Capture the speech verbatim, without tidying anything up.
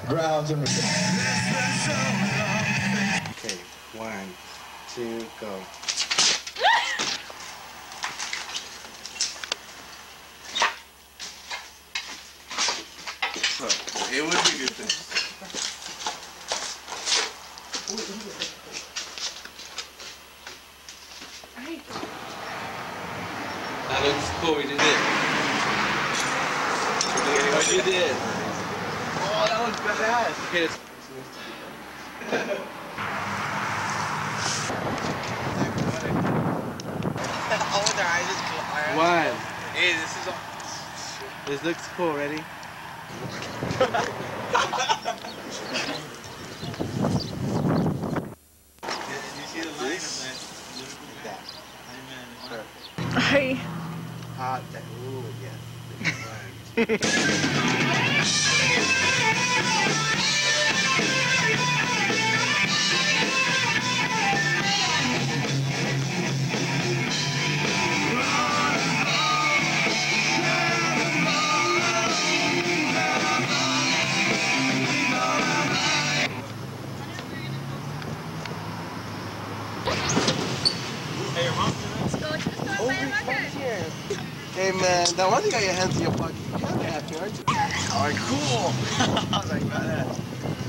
grounds and... Okay, one, two, go. So, it would be good thing. That looks cool, we did it. What you did? Oh, that looks badass. Okay, let's... Oh, their eyes is cool. One. Hey, this is all... This looks cool, ready? Hi. Hot. Ooh, Hey, your mom. Let's go to the store and buy a marker. Hey man, now why do you got your hands in your pocket? You're kind of happy, aren't you? Alright, cool. I was like, badass.